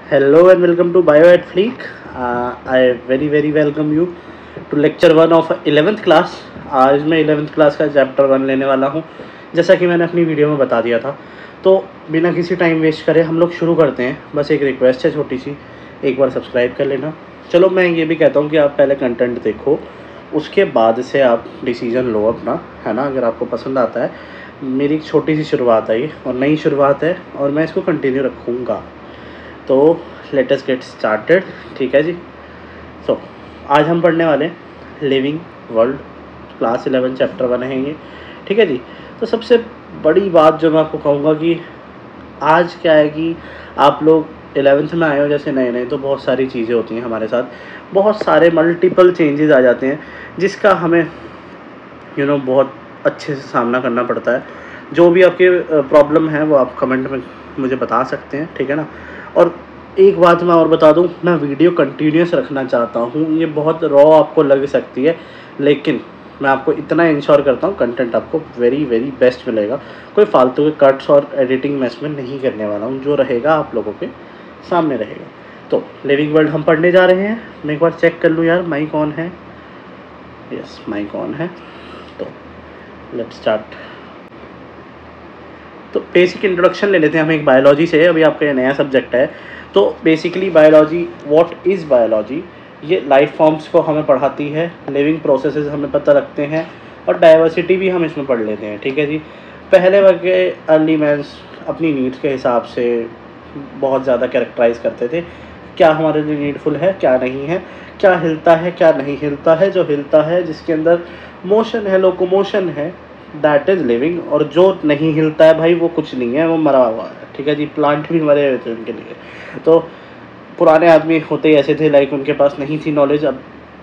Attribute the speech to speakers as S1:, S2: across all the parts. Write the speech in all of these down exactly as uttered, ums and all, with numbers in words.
S1: Hello and welcome to Bio at Fleek. Uh, I very very welcome you to lecture one of eleventh class. आज मैं eleventh class का chapter one लेने वाला हूँ, जैसा कि मैंने अपनी वीडियो में बता दिया था। तो बिना किसी टाइम वेस्ट करे हम लोग शुरू करते हैं। बस एक रिक्वेस्ट है छोटी सी, एक बार सब्सक्राइब कर लेना। चलो मैं ये भी कहता हूँ कि आप पहले कंटेंट देखो, उसके बाद से आप डिसीजन लो अपना, है ना। अगर आपको पसंद आता है, मेरी एक छोटी सी शुरुआत है ये और नई शुरुआत है और मैं इसको कंटिन्यू रखूँगा। तो लेट अस गेट स्टार्टेड, ठीक है जी। सो so, आज हम पढ़ने वाले living world class eleven chapter one है ये, ठीक है जी। तो सबसे बड़ी बात जो मैं आपको कहूँगा कि आज क्या है कि आप लोग इलेवेंथ में आए हो जैसे नए नए, तो बहुत सारी चीज़ें होती हैं हमारे साथ, बहुत सारे मल्टीपल चेंजेस आ जाते हैं जिसका हमें यू you नो know, बहुत अच्छे से सामना करना पड़ता है। जो भी आपके प्रॉब्लम है वो आप कमेंट में मुझे बता सकते हैं, ठीक है ना। और एक बात मैं और बता दूं, मैं वीडियो कंटिन्यूस रखना चाहता हूं। ये बहुत रॉ आपको लग सकती है, लेकिन मैं आपको इतना इंश्योर करता हूं कंटेंट आपको वेरी वेरी बेस्ट मिलेगा। कोई फालतू के कट्स और एडिटिंग मैस में नहीं करने वाला हूं, जो रहेगा आप लोगों के सामने रहेगा। तो लिविंग वर्ल्ड हम पढ़ने जा रहे हैं। मैं एक बार चेक कर लूँ यार, माइक ऑन है? यस, माइक ऑन है। तो लेट्स स्टार्ट। तो बेसिक इंट्रोडक्शन ले लेते हैं हम एक बायोलॉजी से। अभी आपका ये नया सब्जेक्ट है। तो basically biology, what is biology? ये लाइफ फॉर्म्स को हमें पढ़ाती है, लिविंग प्रोसेसेस हमें पता रखते हैं और डाइवर्सिटी भी हम इसमें पढ़ लेते हैं, ठीक है जी। पहले वक्त के अर्ली मैंस अपनी नीड्स के हिसाब से बहुत ज़्यादा कैरेक्टराइज करते थे, क्या हमारे लिए नीडफुल है, क्या नहीं है, क्या हिलता है, क्या नहीं हिलता है। जो हिलता है, जिसके अंदर मोशन है, लोकोमोशन है, दैट इज़ लिविंग। और जो नहीं हिलता है भाई, वो कुछ नहीं है, वो मरा हुआ है, ठीक है जी। प्लांट भी मरे हुए थे उनके लिए। तो पुराने आदमी होते ही ऐसे थे, लाइक उनके पास नहीं थी नॉलेज। अब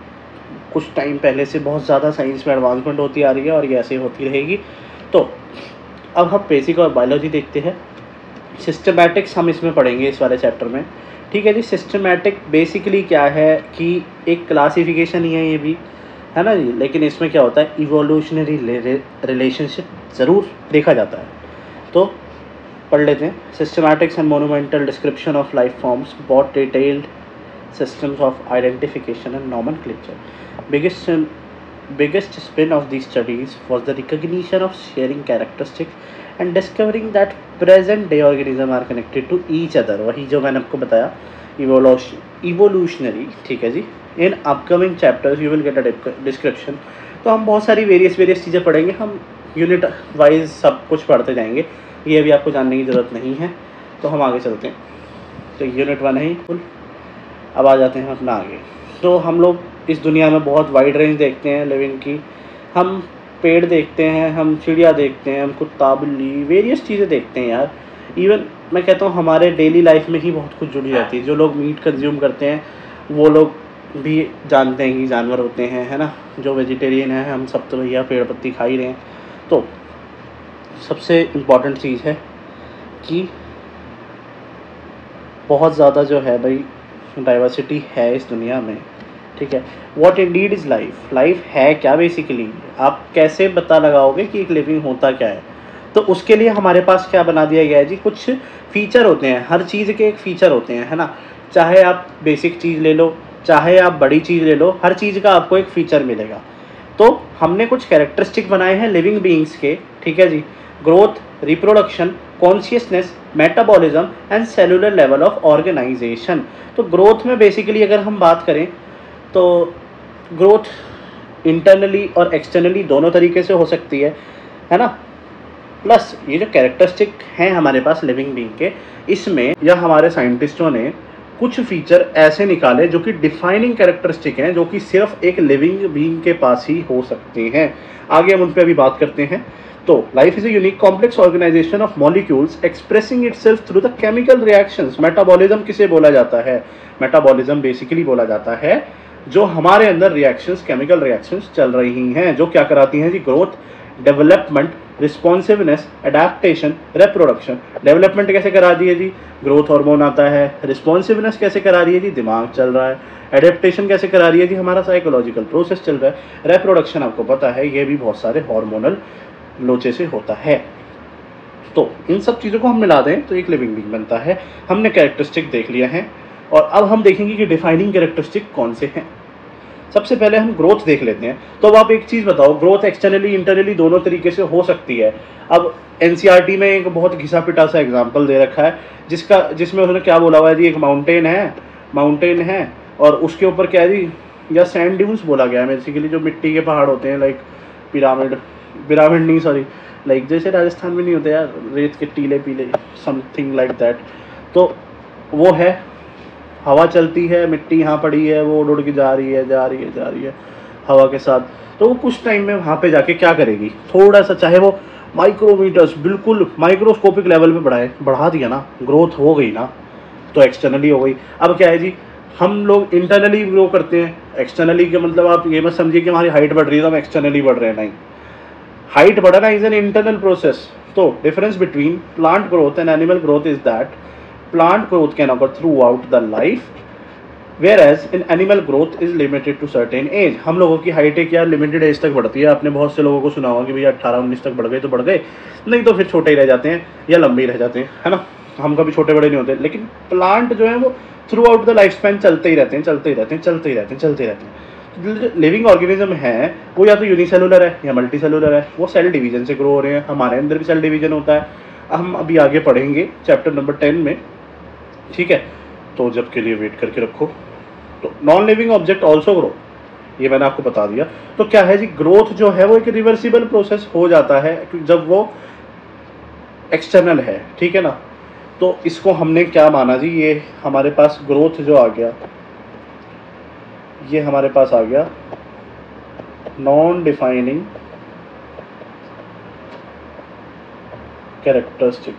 S1: कुछ टाइम पहले से बहुत ज़्यादा साइंस में एडवांसमेंट होती आ रही है और ये ऐसे होती रहेगी। तो अब हम बेसिक और बायोलॉजी देखते हैं। सिस्टमैटिक्स हम इसमें पढ़ेंगे इस वाले चैप्टर में, ठीक है जी। सिस्टमैटिक बेसिकली क्या है कि एक क्लासिफिकेशन ही है ये भी, है ना जी। लेकिन इसमें क्या होता है, इवोल्यूशनरी रिलेशनशिप ज़रूर देखा जाता है। तो पढ़ लेते हैं। Systematics and monumental description of life forms, बहुत detailed systems of identification and nomenclature. Biggest biggest spin of these studies was the recognition of sharing characteristics and discovering that present day organisms are connected to each other. वही जो मैंने आपको बताया, evolution evolutionary, ठीक है जी। In upcoming chapters you will get a description. तो हम बहुत सारी वेरियस वेरियस चीज़ें पढ़ेंगे, हम यूनिट वाइज सब कुछ पढ़ते जाएंगे, ये भी आपको जानने की ज़रूरत नहीं है। तो हम आगे चलते हैं। तो यूनिट वन है फुल। अब आ जाते हैं अपना आगे। तो हम लोग इस दुनिया में बहुत वाइड रेंज देखते हैं लिविंग की। हम पेड़ देखते हैं, हम चिड़िया देखते हैं, हम कुत्ता बिल्ली वेरियस चीज़ें देखते हैं यार। इवन मैं कहता हूँ हमारे डेली लाइफ में ही बहुत कुछ जुड़ी रहती है। जो लोग मीट कंज्यूम करते हैं वो लोग भी जानते हैं कि जानवर होते हैं, है ना। जो वेजिटेरियन है, हम सब तो भैया पेड़ पत्ती खा ही रहे हैं। तो सबसे इम्पॉर्टेंट चीज़ है कि बहुत ज़्यादा जो है भाई डाइवर्सिटी है इस दुनिया में, ठीक है। What indeed is life? Life है क्या बेसिकली? आप कैसे पता लगाओगे कि एक लिविंग होता क्या है? तो उसके लिए हमारे पास क्या बना दिया गया है जी, कुछ फीचर होते हैं। हर चीज़ के एक फ़ीचर होते हैं, है ना। चाहे आप बेसिक चीज़ ले लो, चाहे आप बड़ी चीज़ ले लो, हर चीज़ का आपको एक फ़ीचर मिलेगा। तो हमने कुछ कैरेक्टरिस्टिक बनाए हैं लिविंग बीइंग्स के, ठीक है जी। Growth, reproduction, consciousness, metabolism and cellular level of organisation. तो ग्रोथ में बेसिकली अगर हम बात करें तो ग्रोथ इंटरनली और एक्सटर्नली दोनों तरीके से हो सकती है, है ना। प्लस ये जो कैरेक्टरिस्टिक हैं हमारे पास लिविंग बीइंग के, इसमें या हमारे साइंटिस्टों ने कुछ फीचर ऐसे निकाले जो कि डिफाइनिंग कैरेक्टरिस्टिक हैं, जो कि सिर्फ एक लिविंग बीइंग के पास ही हो सकते हैं। आगे हम उन पर अभी बात करते हैं। तो life is a unique complex organisation of molecules expressing itself through the chemical reactions. Metabolism किसे बोला जाता है? मेटाबॉलिज्म बेसिकली बोला जाता है जो हमारे अंदर रिएक्शंस, केमिकल रिएक्शंस चल रही हैं, जो क्या कराती हैं जी, growth, development, responsiveness, adaptation, reproduction. Development कैसे करा दी है जी? ग्रोथ हार्मोन आता है। रिस्पॉन्सिवनेस कैसे करा रही है जी? दिमाग चल रहा है। एडेप्टेशन कैसे करा रही है जी? हमारा साइकोलॉजिकल प्रोसेस चल रहा है। रिप्रोडक्शन आपको पता है, ये भी बहुत सारे हार्मोनल लोचे से होता है। तो इन सब चीज़ों को हम मिला दें तो एक लिविंग बीइंग बनता है। हमने कैरेक्टरिस्टिक देख लिया है और अब हम देखेंगे कि डिफाइनिंग कैरेक्टरिस्टिक कौन से हैं। सबसे पहले हम ग्रोथ देख लेते हैं। तो अब आप एक चीज़ बताओ, ग्रोथ एक्सटर्नली इंटरनली दोनों तरीके से हो सकती है। अब एनसीईआरटी में एक बहुत घिसा पिटा सा एग्जाम्पल दे रखा है जिसका जिसमें उन्होंने क्या बोला हुआ है जी, एक माउंटेन है माउंटेन है और उसके ऊपर क्या है जी, या सैंड ड्यून्स बोला गया है बेसिकली, जो मिट्टी के पहाड़ होते हैं, लाइक पिरामिड पिरामिड नहीं सॉरी लाइक जैसे राजस्थान में नहीं होते यार, रेत के टीले पीले, समथिंग लाइक दैट। तो वो है, हवा चलती है, मिट्टी यहाँ पड़ी है, वो उड़ उड़ के जा रही है जा रही है जा रही है हवा के साथ। तो वो कुछ टाइम में वहाँ पे जाके क्या करेगी, थोड़ा सा, चाहे वो माइक्रोमीटर्स, बिल्कुल माइक्रोस्कोपिक लेवल पे बढ़ाए, बढ़ा दिया ना, ग्रोथ हो गई ना, तो एक्सटर्नली हो गई। अब क्या है जी, हम लोग इंटरनली ग्रो करते हैं, एक्सटर्नली के मतलब आप ये मत समझिए कि हमारी हाइट बढ़ रही है तो हम एक्सटर्नली बढ़ रहे हैं, नहीं। हाइट बढ़ना इज एन इंटरनल प्रोसेस। तो difference between plant growth and animal growth is that plant growth can occur throughout the life, whereas in animal growth is limited to certain age। हम लोगों की हाइटें क्या लिमिटेड एज तक बढ़ती है। आपने बहुत से लोगों को सुना होगा कि भैया अट्ठारह उन्नीस तक बढ़ गए तो बढ़ गए, नहीं तो फिर छोटे ही रह जाते हैं या लंबे ही रह जाते हैं, है ना। हम कभी छोटे बड़े नहीं होते। लेकिन प्लांट जो है वो throughout the life span चलते ही रहते हैं चलते ही रहते हैं चलते ही रहते हैं चलते ही रहते हैं। लिविंग ऑर्गेनिज्म है वो या तो यूनिसेलुलर है या मल्टी सेलुलर है, वो सेल डिवीजन से ग्रो हो रहे हैं। हमारे अंदर भी सेल डिवीजन होता है, हम अभी आगे पढ़ेंगे चैप्टर नंबर टेन में, ठीक है। तो जब के लिए वेट करके रखो। तो non living object also grow, ये मैंने आपको बता दिया। तो क्या है जी, ग्रोथ जो है वो एक रिवर्सिबल प्रोसेस हो जाता है जब वो एक्सटर्नल है, ठीक है ना। तो इसको हमने क्या माना जी, ये हमारे पास ग्रोथ जो आ गया, ये हमारे पास आ गया नॉन डिफाइनिंग कैरेक्टरिस्टिक।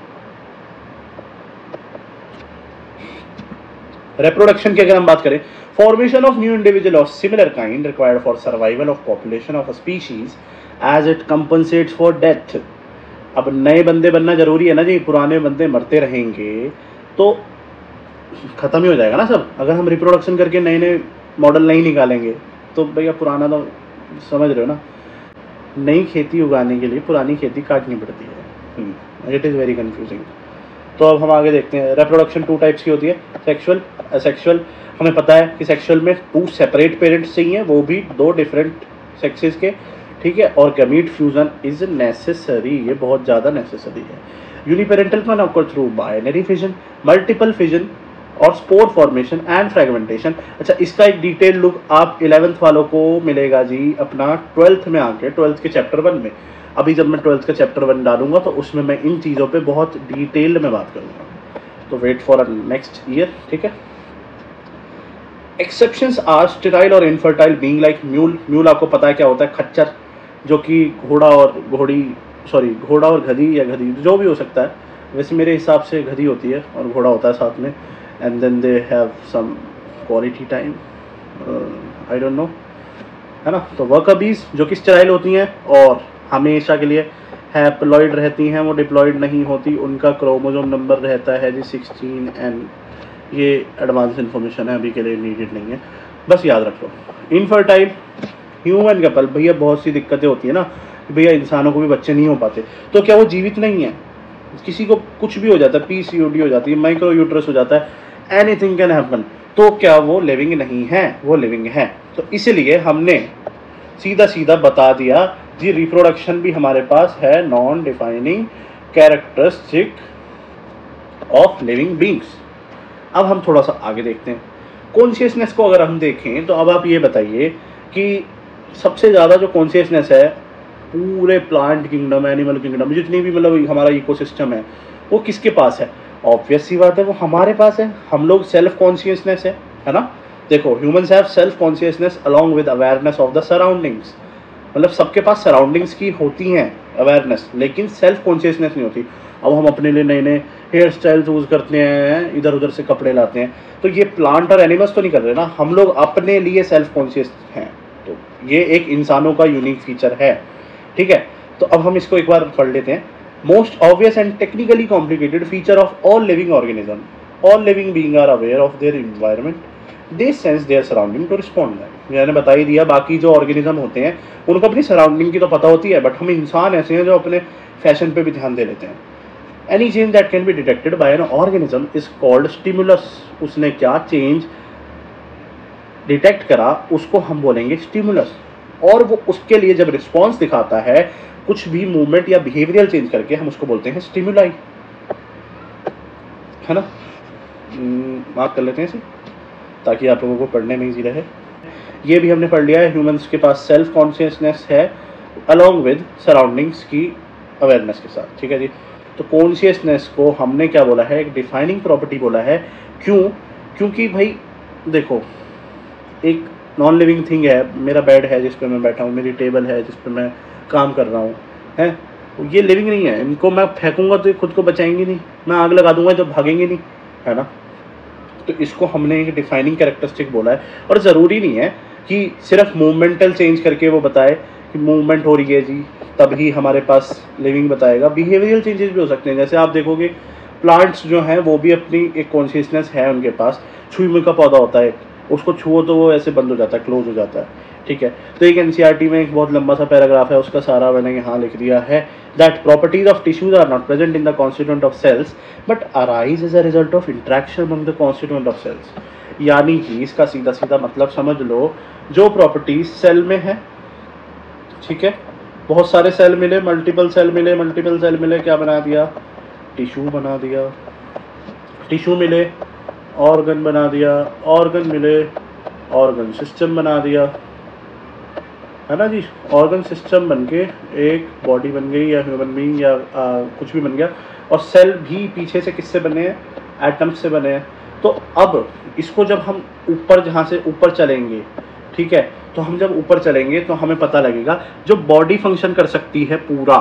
S1: रिप्रोडक्शन की अगर हम बात करें, formation of new individual of similar kind required for survival of population of a species as it compensates for death. अब नए बंदे बनना जरूरी है ना जी, पुराने बंदे मरते रहेंगे तो खत्म ही हो जाएगा ना सब। अगर हम रिप्रोडक्शन करके नए नए मॉडल नहीं निकालेंगे तो भैया पुराना तो समझ रहे हो ना। नई खेती उगाने के लिए पुरानी खेती काटनी पड़ती है। It is very confusing. तो अब हम आगे देखते हैं। रिप्रोडक्शन टू टाइप्स की होती है, सेक्सुअल, असेक्सुअल। हमें पता है कि सेक्सुअल में टू सेपरेट पेरेंट्स चाहिए, वो भी दो डिफरेंट सेक्सेस के, ठीक है। और गैमीट फ्यूजन इज नेसेसरी, ये बहुत ज़्यादा नेसेसरी है। Uniparental can occur through binary fission, multiple fission और स्पोर फॉर्मेशन एंड फ्रेगमेंटेशन। अच्छा, इसका एक डिटेल लुक आप इलेवेंथ वालों को मिलेगा जी अपना ट्वेल्थ में आके, ट्वेल्थ के चैप्टर वन में। अभी जब मैं ट्वेल्थ का चैप्टर वन डालूंगा तो उसमें मैं इन चीज़ों पे बहुत डिटेल्ड में बात करूंगा, तो wait for a next year, ठीक है। एक्सेप्शंस आर स्टेराइल और infertile being like mule. Mule आपको पता है क्या होता है, खच्चर, जो कि घोड़ा और घोड़ी सॉरी घोड़ा और गधी या गधी जो भी हो सकता है। वैसे मेरे हिसाब से गधी होती है और घोड़ा होता है साथ में, and then they have some quality time, I don't know, है ना। तो वर्कबीज जो कि स्टेराइल होती हैं और हमेशा के लिए हैप्लॉइड रहती हैं, वो डिप्लॉइड नहीं होती। उनका क्रोमोसोम नंबर रहता है जी सिक्सटीन, एंड ये एडवांस इन्फॉर्मेशन है, अभी के लिए नीडेड नहीं है, बस याद रख लो। इनफर्टाइल ह्यूमन कपल, भैया बहुत सी दिक्कतें होती है ना, भैया इंसानों को भी बच्चे नहीं हो पाते, तो क्या वो जीवित नहीं है? किसी को कुछ भी हो जाता है, पीसीओडी हो जाती है, माइक्रो यूट्रस हो जाता है, एनीथिंग कैन हैपन, तो क्या वो लिविंग नहीं है? वो लिविंग है। तो इसलिए हमने सीधा सीधा बता दिया जी, रिप्रोडक्शन भी हमारे पास है non defining characteristic of living beings. अब हम थोड़ा सा आगे देखते हैं। कॉन्शियसनेस को अगर हम देखें तो अब आप ये बताइए कि सबसे ज़्यादा जो कॉन्शियसनेस है पूरे प्लांट किंगडम, एनिमल किंगडम, जितनी भी मतलब हमारा इकोसिस्टम है, वो किसके पास है? ऑब्वियस सी बात है, वो हमारे पास है। हम लोग सेल्फ कॉन्शियसनेस है, है ना। देखो, humans have self consciousness along with awareness of the surroundings. मतलब सबके पास सराउंडिंग्स की होती हैं अवेयरनेस, लेकिन सेल्फ कॉन्शियसनेस नहीं होती। अब हम अपने लिए नए नए हेयर स्टाइल यूज़ करते हैं, इधर उधर से कपड़े लाते हैं, तो ये प्लांट और एनिमल्स तो नहीं कर रहे ना, हम लोग अपने लिए सेल्फ कॉन्शियस हैं। तो ये एक इंसानों का यूनिक फीचर है, ठीक है। तो अब हम इसको एक बार पढ़ लेते हैं। Most obvious and technically complicated feature of all living organism, all living being are aware of their environment, they sense their surrounding to respond that. मैंने बता ही दिया। बाकी जो ऑर्गेनिज्म होते हैं उनको अपनी सराउंडिंग की तो पता होती है, बट हम इंसान ऐसे हैं जो अपने फैशन पे भी ध्यान दे लेते हैं। Any change that can be detected by an organism is called stimulus. उसने क्या चेंज डिटेक्ट करा उसको हम बोलेंगे स्टिमुलस, और वो उसके लिए जब रिस्पॉन्स दिखाता है कुछ भी मूवमेंट या बिहेवियरल चेंज करके, हम उसको बोलते हैं स्टिमुलाई, है ना। मार्क कर लेते हैं इसे ताकि आप लोगों को पढ़ने में ईजी रहे। ये भी हमने पढ़ लिया है, ह्यूमंस के पास सेल्फ कॉन्शियसनेस है अलॉन्ग विद सराउंडिंग्स की अवेयरनेस के साथ, ठीक है जी। तो कॉन्शियसनेस को हमने क्या बोला है, एक डिफाइनिंग प्रॉपर्टी बोला है। क्यों? क्योंकि भाई देखो, एक नॉन लिविंग थिंग है, मेरा बेड है जिस पे मैं बैठा हूँ, मेरी टेबल है जिस पे मैं काम कर रहा हूँ, है, ये लिविंग नहीं है। इनको मैं फेंकूंगा तो ये खुद को बचाएंगे नहीं, मैं आग लगा दूंगा जब भागेंगे नहीं, है ना। तो इसको हमने एक डिफाइनिंग कैरेक्टरिस्टिक बोला है। और ज़रूरी नहीं है कि सिर्फ मूवमेंटल चेंज करके वो बताए कि मूवमेंट हो रही है जी तभी हमारे पास लिविंग बताएगा। बिहेवियरल चेंजेस भी हो सकते हैं, जैसे आप देखोगे प्लांट्स जो हैं वो भी अपनी एक कॉन्शियसनेस है उनके पास। छुई का पौधा होता है, उसको छुओ तो वो ऐसे बंद हो जाता है, क्लोज हो जाता है, ठीक है। तो एक एनसीईआरटी में एक बहुत लंबा सा पैराग्राफ है, उसका सारा मैंने यहाँ लिख दिया है। That properties of tissues are not present in the constituent of cells but arise as a result of interaction among the constituent of cells. यानी कि इसका सीधा सीधा मतलब समझ लो, जो प्रॉपर्टीज सेल में है, ठीक है, बहुत सारे सेल मिले, मल्टीपल सेल मिले, मल्टीपल सेल मिले क्या बना दिया, टिश्यू बना दिया। टिश्यू मिले, ऑर्गन बना दिया, ऑर्गन मिले, ऑर्गन सिस्टम बना दिया, है ना जी। ऑर्गन सिस्टम बन के एक बॉडी बन गई या ह्यूमन बीइंग या आ, कुछ भी बन गया। और सेल भी पीछे से किससे बने हैं, एटम्स से बने हैं। तो अब इसको जब हम ऊपर, जहाँ से ऊपर चलेंगे, ठीक है, तो हम जब ऊपर चलेंगे तो हमें पता लगेगा जो बॉडी फंक्शन कर सकती है पूरा,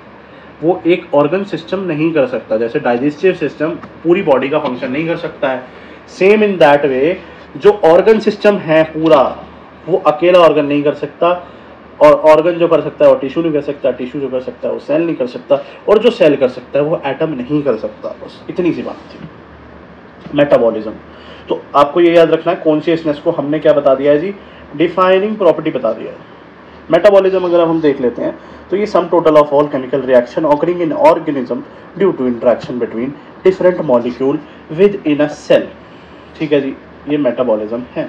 S1: वो एक ऑर्गन सिस्टम नहीं कर सकता। जैसे डाइजेस्टिव सिस्टम पूरी बॉडी का फंक्शन नहीं कर सकता है, सेम इन दैट वे जो ऑर्गन सिस्टम है पूरा, वो अकेला ऑर्गन नहीं कर सकता। और ऑर्गन जो कर सकता है वो टिश्यू नहीं कर सकता, टिश्यू जो कर सकता है वो सेल नहीं कर सकता, और जो सेल कर सकता है वो एटम नहीं कर सकता। बस इतनी सी बात थी, मेटाबॉलिज्म। तो आपको ये याद रखना है, कॉन्शियसनेस को हमने क्या बता दिया है जी, डिफाइनिंग प्रॉपर्टी बता दिया है। मेटाबॉलिज्म अगर हम देख लेते हैं तो ये sum total of all chemical reaction occurring in organism due to interaction between different molecule with in a cell, ठीक है जी, ये मेटाबॉलिज्म है।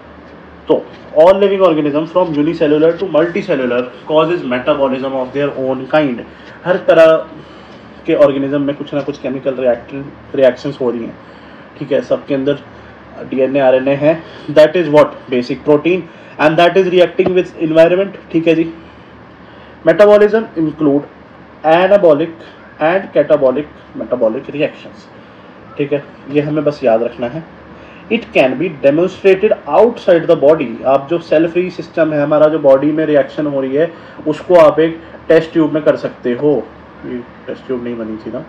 S1: तो all living organism from unicellular to multicellular causes metabolism of their own kind. हर तरह के organism में कुछ ना कुछ केमिकल रिएक्शन रिएक्शंस हो रही हैं, ठीक है। सबके अंदर डीएनए आरएनए है, that is what basic protein and that is reacting with environment, ठीक है जी। Metabolism include anabolic and catabolic metabolic reactions, ठीक है, ये हमें बस याद रखना है। It can be demonstrated outside the body. आप जो सेल फ्री सिस्टम है हमारा, जो बॉडी में रिएक्शन हो रही है, उसको आप एक टेस्ट ट्यूब में कर सकते हो। ये टेस्ट ट्यूब नहीं बनी थी ना,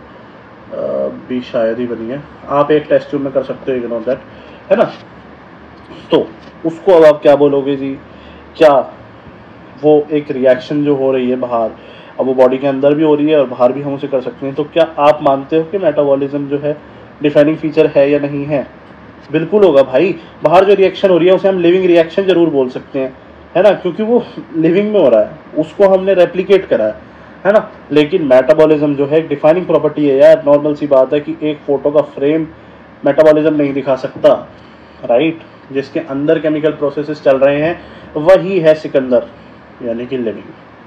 S1: भी शायद ही बनी है। आप एक टेस्ट ट्यूब में कर सकते हो, इग्नोर दैट, है ना। तो उसको अब आप क्या बोलोगे जी, क्या वो एक रिएक्शन जो हो रही है बाहर, अब वो बॉडी के अंदर भी हो रही है और बाहर भी हम उसे कर सकते हैं। तो क्या आप मानते हो कि मेटाबॉलिज्म जो है डिफाइनिंग फीचर है या नहीं है? बिल्कुल होगा भाई। बाहर जो रिएक्शन हो रही है उसे हम लिविंग रिएक्शन जरूर बोल सकते हैं, है ना, क्योंकि वो लिविंग में हो रहा है, उसको हमने रेप्लिकेट करा है, है ना। लेकिन मेटाबॉलिज्म जो है एक डिफाइनिंग प्रॉपर्टी है यार। नॉर्मल सी बात है कि एक फोटो का फ्रेम मेटाबॉलिज्म नहीं दिखा सकता, राइट। जिसके अंदर केमिकल प्रोसेसेस चल रहे हैं वही है सिकंदर, यानी कि living.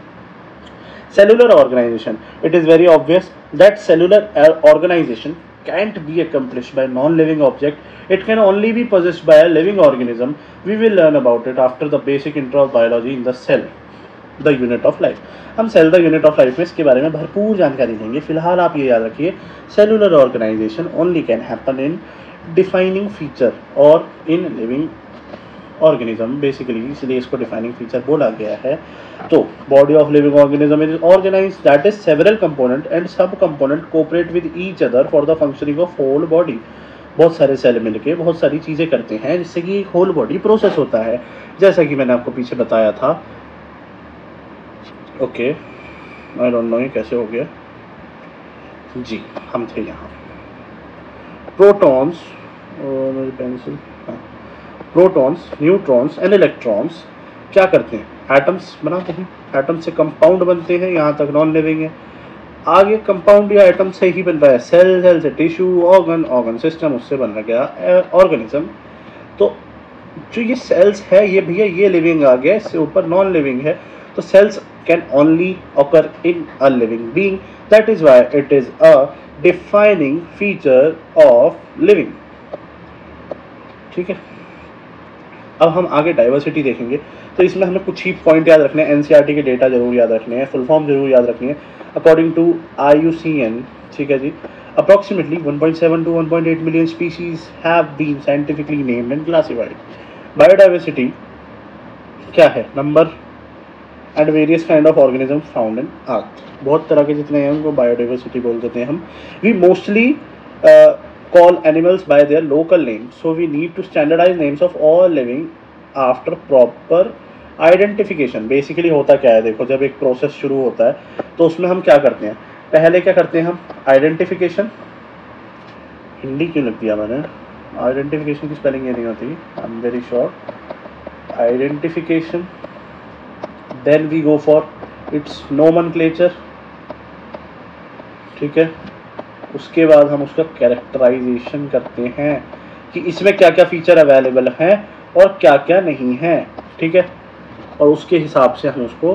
S1: Cellular organization, it is very obvious that cellular organization can't be accomplished by non-living object. It can only be possessed by a living organism. We will learn about it after the basic intro of biology in the cell, the unit of life. हम cell the unit of life में इसके बारे में भरपूर जानकारी देंगे। फिलहाल आप ये याद रखिए, cellular organization only can happen in defining feature और इन लिविंग ऑर्गेनिज्म, बेसिकली इसलिए इसको डिफाइनिंग फीचर बोला गया है। तो body of living organism is organized that is several component and sub component cooperate with each other for the functioning of whole body. बहुत सारे cell मिलके बहुत सारी चीज़ें करते हैं जिससे कि एक होल बॉडी प्रोसेस होता है, जैसा कि मैंने आपको पीछे बताया था। ओके, आई डोंट नो ये कैसे हो गया जी। हम थे यहाँ प्रोटॉन्स और मेरी पेंसिल, हाँ, प्रोटॉन्स, न्यूट्रॉन्स एंड इलेक्ट्रॉन्स क्या करते हैं, एटम्स बनाते हैं, एटम से कंपाउंड बनते हैं, यहाँ तक नॉन लिविंग है। आगे कंपाउंड या एटम से ही बन रहा है सेल, सेल से टिश्यू, ऑर्गन, ऑर्गन सिस्टम, उससे बन गया ऑर्गेनिज्म। तो जो ये सेल्स है ये भैया ये लिविंग आ गया, इससे ऊपर नॉन लिविंग है। तो cells can only occur in a living being, that is why it is a defining feature of living. ठीक है, अब हम आगे डाइवर्सिटी देखेंगे। तो इसमें हमें कुछ ही पॉइंट याद रखने हैं, एनसीईआरटी के डेटा जरूर याद रखने हैं, फुल फॉर्म जरूर याद रखनी है। According to I U C N, ठीक है जी, approximately one point seven to one point eight million species have been scientifically named and classified. Biodiversity क्या है, number and various kind of organism found in earth. बहुत तरह के जितने हैं उनको बायोडाइवर्सिटी बोल देते हैं हम। We mostly call animals by their local names, so we need to standardize names of all living after proper identification। Basically होता क्या है, देखो जब एक प्रोसेस शुरू होता है तो उसमें हम क्या करते हैं, पहले क्या करते हैं हम आइडेंटिफिकेशन, हिंदी क्यों लिख दिया मैंने, आइडेंटिफिकेशन की स्पेलिंग ये नहीं होती, I am very sure, identification, then we go for its nomenclature, ठीक है, उसके बाद हम उसका कैरेक्टराइजेशन करते हैं कि इसमें क्या क्या फीचर अवेलेबल हैं और क्या क्या नहीं है, ठीक है, और उसके हिसाब से हम उसको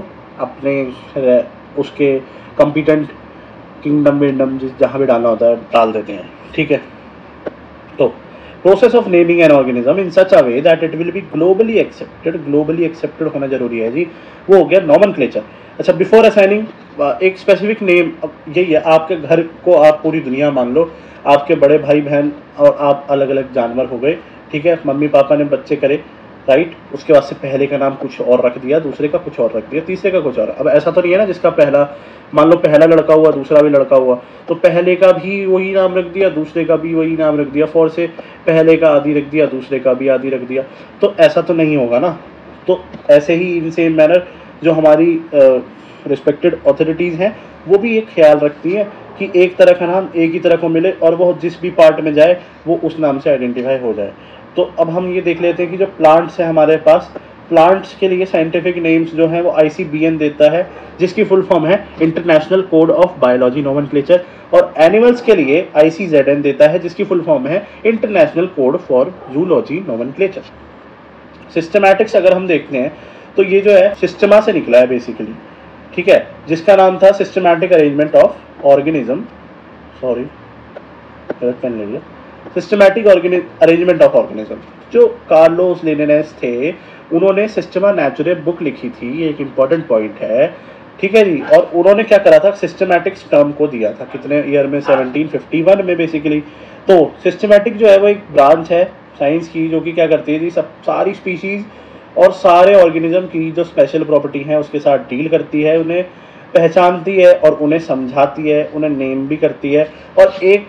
S1: अपने उसके कॉम्पिटेंट किंगडम विंगडम जिस जहाँ भी डालना होता है डाल देते हैं, ठीक है। तो process of naming an organism in such a way that it will be globally accepted, globally accepted होना जरूरी है जी, वो हो गया नॉमेनक्लेचर। अच्छा, बिफोर असाइनिंग एक स्पेसिफिक नेम, यही है, आपके घर को आप पूरी दुनिया मान लो, आपके बड़े भाई बहन और आप अलग अलग जानवर हो गए, ठीक है, मम्मी पापा ने बच्चे करे, राइट, उसके बाद से पहले का नाम कुछ और रख दिया, दूसरे का कुछ और रख दिया, तीसरे का कुछ और। अब ऐसा तो नहीं है ना जिसका पहला, मान लो पहला लड़का हुआ दूसरा भी लड़का हुआ, तो पहले का भी वही नाम रख दिया, दूसरे का भी वही नाम रख दिया, फोर से पहले का आदि रख दिया, दूसरे का भी आदि रख दिया, तो ऐसा तो नहीं होगा ना। तो ऐसे ही इन सेम मैनर जो हमारी रिस्पेक्टेड अथॉरिटीज़ हैं वो भी एक ख्याल रखती हैं कि एक तरह का नाम एक ही तरह को मिले और वो जिस भी पार्ट में जाए वो उस नाम से आइडेंटिफाई हो जाए। तो अब हम ये देख लेते हैं कि जो प्लांट्स हैं हमारे पास, प्लांट्स के लिए साइंटिफिक नेम्स जो हैं वो आई सी बी एन देता है, जिसकी फुल फॉर्म है international code of biology nomenclature, और एनिमल्स के लिए आई सी जेड एन देता है, जिसकी फुल फॉर्म है international code for zoology nomenclature. Systematics अगर हम देखते हैं तो ये जो है सिस्टमा से निकला है बेसिकली, ठीक है, जिसका नाम था systematic arrangement of organism, sorry pen ले लिया, सिस्टमैटिक अरेंजमेंट ऑफ ऑर्गेनिज्म। जो कार्लोस लिनेस थे उन्होंने सिस्टमा नेचुरे बुक लिखी थी, ये एक इंपॉर्टेंट पॉइंट है, ठीक है जी, और उन्होंने क्या करा था, सिस्टमैटिक्स टर्म को दिया था कितने ईयर में, सेवनटीन फिफ्टी वन में बेसिकली। तो सिस्टमैटिक जो है वो एक ब्रांच है साइंस की जो कि क्या करती है जी, सब सारी स्पीशीज़ और सारे ऑर्गेनिज्म की जो स्पेशल प्रॉपर्टी हैं उसके साथ डील करती है, उन्हें पहचानती है और उन्हें समझाती है, उन्हें नेम भी करती है, और एक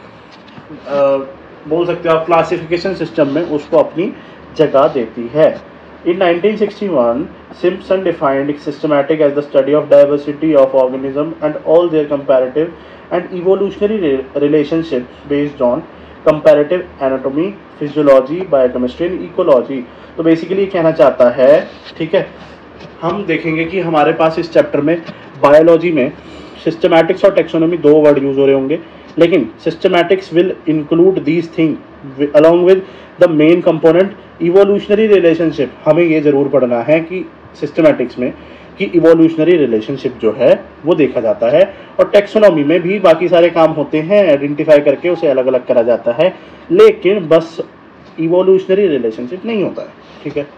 S1: आ, बोल सकते हो आप क्लासिफिकेशन सिस्टम में उसको अपनी जगह देती है। In nineteen sixty one Simpson defined systematic as the study of diversity of organism and all their comparative and evolutionary relationship based on comparative anatomy, physiology, biochemistry and ecology. तो basically कहना चाहता है, ठीक है, हम देखेंगे कि हमारे पास इस चैप्टर में बायोलॉजी में सिस्टमैटिक्स और टेक्सोनॉमी दो वर्ड यूज हो रहे होंगे, लेकिन systematics will include these thing along with the main component evolutionary relationship. हमें ये ज़रूर पढ़ना है कि सिस्टमैटिक्स में कि इवोल्यूशनरी रिलेशनशिप जो है वो देखा जाता है, और टेक्सोनॉमी में भी बाकी सारे काम होते हैं, आइडेंटिफाई करके उसे अलग अलग करा जाता है, लेकिन बस इवोल्यूशनरी रिलेशनशिप नहीं होता है, ठीक है।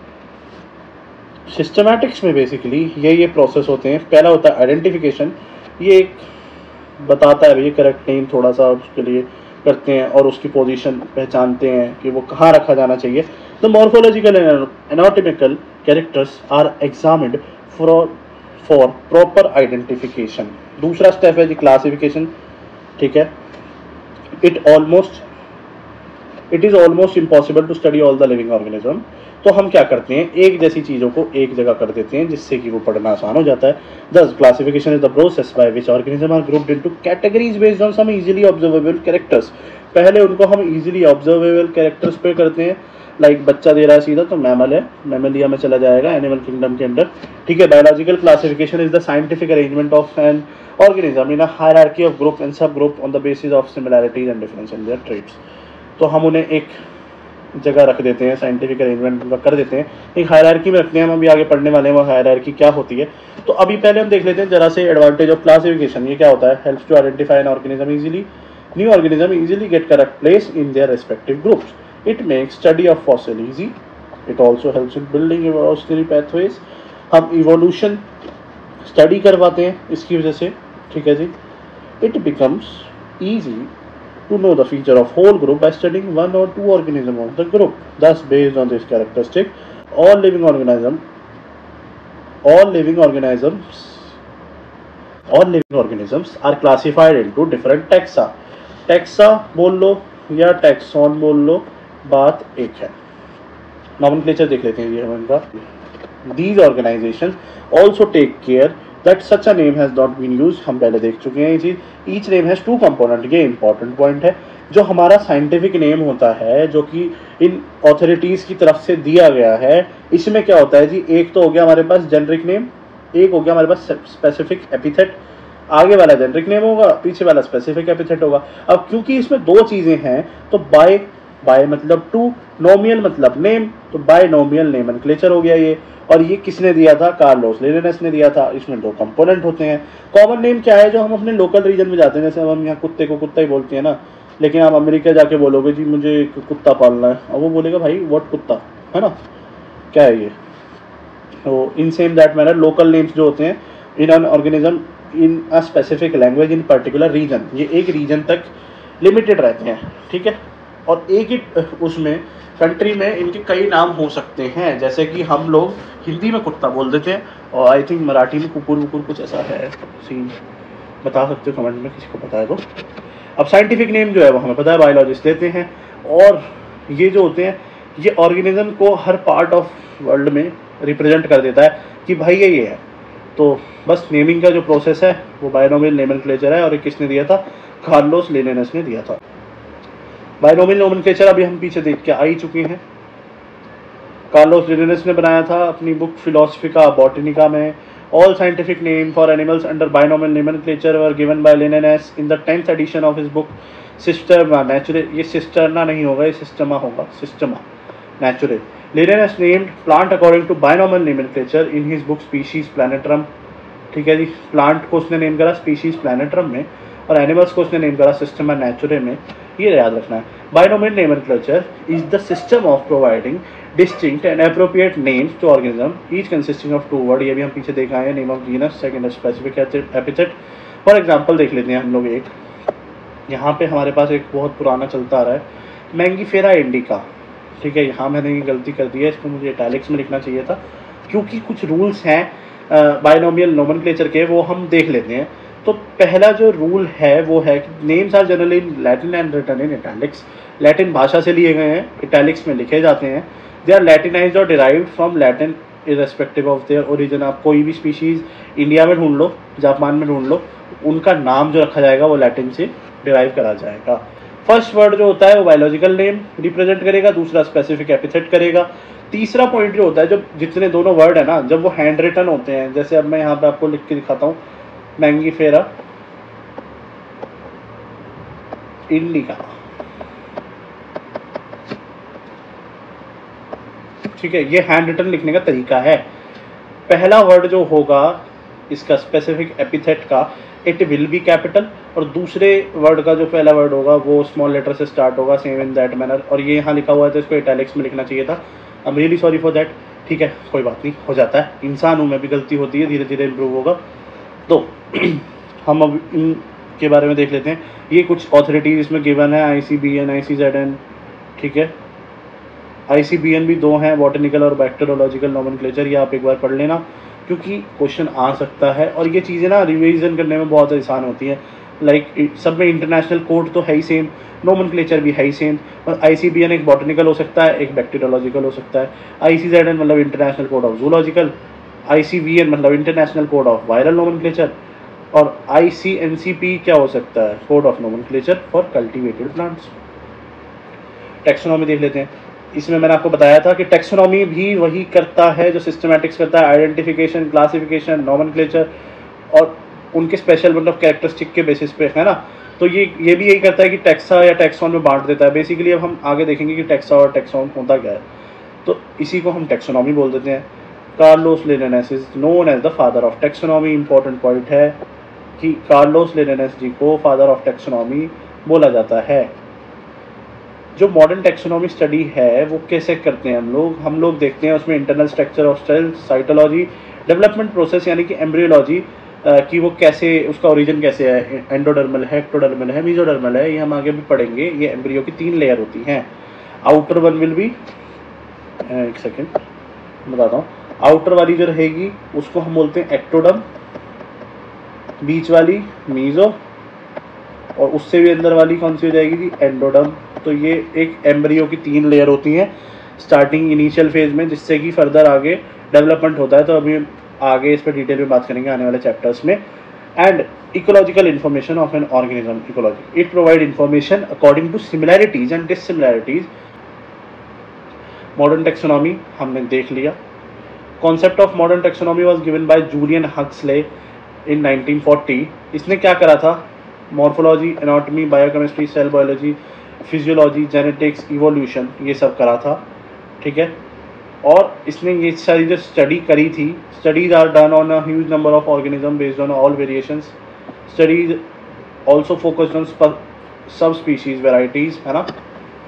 S1: सिस्टमैटिक्स में बेसिकली ये ये प्रोसेस होते हैं। पहला होता है आइडेंटिफिकेशन, ये एक बताता है भैया करेक्ट नेम थोड़ा सा उसके लिए करते हैं और उसकी पोजीशन पहचानते हैं कि वो कहाँ रखा जाना चाहिए। The morphological and anatomical characters are examined for for proper identification. दूसरा स्टेप है जी क्लासिफिकेशन, ठीक है। It almost it is almost impossible to study all the living organism. तो हम क्या करते हैं, एक जैसी चीज़ों को एक जगह कर देते हैं जिससे कि वो पढ़ना आसान हो जाता है। Thus classification is the process by which organism are grouped into categories based on some easily observable characters. पहले उनको हम इजीली ऑब्जर्वेबल कैरेक्टर्स पे करते हैं, लाइक बच्चा दे रहा है सीधा तो मैमल है, मैमलिया में चला जाएगा एनिमल किंगडम के अंदर, ठीक है। Biological classification is the scientific arrangement of an organism in a hierarchy of group and sub group on the basis of similarities and difference in their traits. तो हम उन्हें एक जगह रख देते हैं, साइंटिफिक अरेंजमेंट कर देते हैं, एक हायरार्की में रखते हैं। हम अभी आगे पढ़ने वाले हैं वो हायरार्की क्या होती है। तो अभी पहले हम देख लेते हैं जरा से एडवांटेज ऑफ क्लासिफिकेशन। ये क्या होता है? Helps to identify an organism easily, new organism easily get correct place in their respective groups. It makes study of fossil easy. It also helps in building evolutionary pathways. हम evolution study करवाते हैं इसकी वजह से, ठीक है जी। It becomes easy to know the feature of whole group by studying one or two organisms of the group. Thus, based on this characteristic, all living organism, all living organisms, all living organisms are classified into different taxa. Taxa बोल लो या taxon बोल लो, बात एक है। Nomenclature देख लेते हैं ये हम इनका। These organizations also take care that such a name has not been used। हम पहले देख चुके हैं ये चीज। Each name has two component। ये इंपॉर्टेंट पॉइंट है। जो हमारा साइंटिफिक नेम होता है जो कि इन ऑथोरिटीज की तरफ से दिया गया है, इसमें क्या होता है जी, एक तो हो गया हमारे पास जेनरिक नेम, एक हो गया हमारे पास स्पेसिफिक एपिथेट। आगे वाला जेनरिक नेम होगा, पीछे वाला स्पेसिफिक एपिथेट होगा। अब क्योंकि इसमें दो चीजें हैं तो बाय बाय मतलब टू, नोमियल मतलब नेम, तो बाय नोमियल नोमेनक्लेचर हो गया ये। और ये किसने दिया था? कार्लोस लिनेनस ने दिया था। इसमें दो कंपोनेंट होते हैं। कॉमन नेम क्या है जो हम अपने लोकल रीजन में जाते हैं, जैसे हम यहाँ कुत्ते को कुत्ता ही बोलते हैं ना, लेकिन आप अमेरिका जाके बोलोगे जी मुझे एक कुत्ता पालना है, और वो बोलेगा भाई व्हाट कुत्ता, है ना, क्या है ये। तो in same that manner local names जो होते हैं in an organism in a specific language in particular region, ये एक रीजन तक लिमिटेड रहते हैं, ठीक है। और एक ही उसमें कंट्री में इनके कई नाम हो सकते हैं, जैसे कि हम लोग हिंदी में कुत्ता बोल देते हैं और आई थिंक मराठी में कुकुर वुकुर कुछ ऐसा है सीन, बता सकते हो कमेंट में किसी को पता है तो। अब साइंटिफिक नेम जो है वो हमें पता है, बायोलॉजिस्ट देते हैं। और ये जो होते हैं ये ऑर्गेनिज्म को हर पार्ट ऑफ वर्ल्ड में रिप्रेजेंट कर देता है कि भाई ये ये है। तो बस नेमिंग का जो प्रोसेस है वो बायनोमियल नोमेनक्लेचर है, और ये किसने दिया था? कार्लोस लिनेनस ने दिया था। बायनोमियल नोमेनक्लेचर अभी हम पीछे देख के आ ही चुके हैं। कार्लोस लिनेनस ने बनाया था अपनी बुक फिलोसफिका बॉटनिका में। All scientific name for animals under binomial nomenclature were given by Linnaeus in the tenth edition of his book Systema Naturae. ये सिस्टरना नहीं होगा, ये सिस्टमा होगा, Systema Naturae. Linnaeus named plant according to binomial nomenclature in his book Species Plantarum, ठीक है जी। Plant को उसने नेम करा स्पीशीज प्लैनेट्रम में, और एनिमल्स को उसने नेम करा सिस्टमा नेचुरे में। ये याद रखना है। Binomial nomenclature is the system of providing distinct and appropriate names to organism each consisting of two word. ये भी हम पीछे देखा है, name of genus, second specific epithet. For example देख लेते हैं हम लोग एक, यहाँ पे हमारे पास एक बहुत पुराना चलता आ रहा है मैंगीफेरा इंडिका, ठीक है। यहाँ मैंने ये गलती कर दी है, इसको मुझे इटैलिक्स में लिखना चाहिए था, क्योंकि कुछ रूल्स हैं बायनोमियल नोमेनक्लेचर के, वो हम देख लेते हैं। तो पहला जो रूल है वो है कि names are generally in Latin and written in italics. Latin भाषा से लिए गए हैं, इटैलिक्स में लिखे जाते हैं। दे आर लैटिनाइज्ड और derived from Latin irrespective of their origin. आप कोई भी स्पीशीज़ इंडिया में ढूंढ लो, जापान में ढूंढ लो, उनका नाम जो रखा जाएगा वो लैटिन से डिराइव करा जाएगा। फर्स्ट वर्ड जो होता है वो बायोलॉजिकल नेम रिप्रेजेंट करेगा, दूसरा स्पेसिफिक एपिथेट करेगा। तीसरा पॉइंट जो होता है, जब जितने दोनों वर्ड है ना, जब वो हैंड रिटन होते हैं, जैसे अब मैं यहाँ पे आपको लिख के दिखाता हूँ मैंगीफेरा इंडिका, ठीक है। ये हैंड रिटन लिखने का तरीका है। पहला वर्ड जो होगा इसका स्पेसिफिक एपिथेट का, इट विल बी कैपिटल, और दूसरे वर्ड का जो पहला वर्ड होगा वो स्मॉल लेटर से स्टार्ट होगा, सेम इन दैट मैनर। और ये यहाँ लिखा हुआ है तो इसको इटैलिक्स में लिखना चाहिए था। I am really sorry for that, ठीक है, कोई बात नहीं, हो जाता है, इंसान हूँ मैं भी, गलती होती है, धीरे धीरे इम्प्रूव होगा। तो हम अब इनके बारे में देख लेते हैं। ये कुछ ऑथोरिटीज इसमें गिवन है, I C B N, I C Z N, ठीक है। आई सी बी एन भी दो हैं, बॉटनिकल और बैक्टीरियोलॉजिकल नोमेनक्लेचर। ये आप एक बार पढ़ लेना क्योंकि क्वेश्चन आ सकता है, और ये चीज़ें ना रिवीजन करने में बहुत आसान होती हैं। लाइक सब में इंटरनेशनल कोड तो है ही सेम, नोमेनक्लेचर भी है ही सेम, और आई सी बी एन एक बॉटनिकल हो सकता है, एक बैक्टीरियोलॉजिकल हो सकता है। आई सी जेड एन मतलब international code of zoological, I C V N मतलब international code of viral nomenclature, और I C N C P क्या हो सकता है? Code of nomenclature for cultivated plants. Taxonomy देख लेते हैं। इसमें मैंने आपको बताया था कि टेक्सोनॉमी भी वही करता है जो सिस्टमैटिक्स करता है, आइडेंटिफिकेशन, क्लासिफिकेशन, नॉमेनक्लेचर और उनके स्पेशल मतलब कैरेक्टरिस्टिक के बेसिस पे, है ना। तो ये ये भी यही करता है कि टैक्सा या टैक्सॉन में बांट देता है बेसिकली। अब हम आगे देखेंगे कि टैक्सा और टैक्सॉन होता क्या है, तो इसी को हम टैक्सोनॉमी बोल देते हैं। Carolus Linnaeus is known as the father of taxonomy. Important point है कि कार्लोस लिनेनस जी को फादर ऑफ टैक्सोनॉमी बोला जाता है। जो मॉडर्न टैक्सोनॉमी स्टडी है वो कैसे करते हैं हम लोग हम लोग देखते हैं उसमें internal structure of cell, cytology, development process यानी कि एम्ब्रियोलॉजी कि वो कैसे, उसका ओरिजिन कैसे है, एंडोडर्मल है, एक्टोडर्मल है, मीजोडर्मल है, ये हम आगे भी पढ़ेंगे। ये एम्ब्रियो की तीन लेयर होती हैं। आउटर वन विल बी, एक सेकेंड बताता हूँ, आउटर वाली जो रहेगी उसको हम बोलते हैं एक्टोडर्म, बीच वाली मीजो, और उससे भी अंदर वाली कौन सी हो जाएगी जी, एंडोडर्म। तो ये एक एम्ब्रियो की तीन लेयर होती हैं स्टार्टिंग इनिशियल फेज में, जिससे कि फर्दर आगे डेवलपमेंट होता है। तो अभी आगे इस पर डिटेल में बात करेंगे आने वाले चैप्टर्स में। And ecological information of an organism, ecology, it provide information according to similarities and dissimilarities. Modern taxonomy हमने देख लिया। Concept of modern taxonomy was given by Julian Huxley in nineteen forty. इसने क्या करा था, morphology, anatomy, biochemistry, cell biology, physiology, genetics, evolution, ये सब करा था, ठीक है। और इसने ये सारी जो स्टडी करी थी, studies are done on a huge number of organism based on all variations. Studies also focused on sub species varieties, है ना।